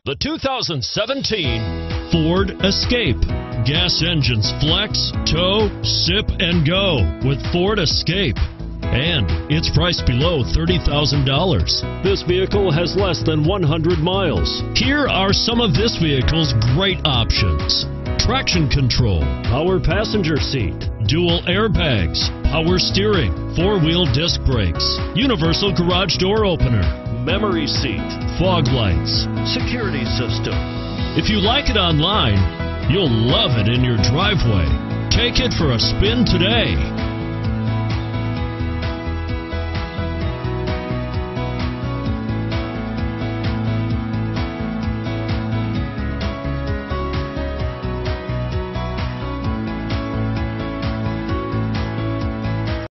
The 2017 Ford Escape. Gas engines flex, tow, sip, and go with Ford Escape. And it's priced below $30,000. This vehicle has less than 100 miles. Here are some of this vehicle's great options: traction control, power passenger seat, dual airbags, power steering, four-wheel disc brakes, universal garage door opener, memory seat, fog lights, security system. If you like it online, you'll love it in your driveway. Take it for a spin today.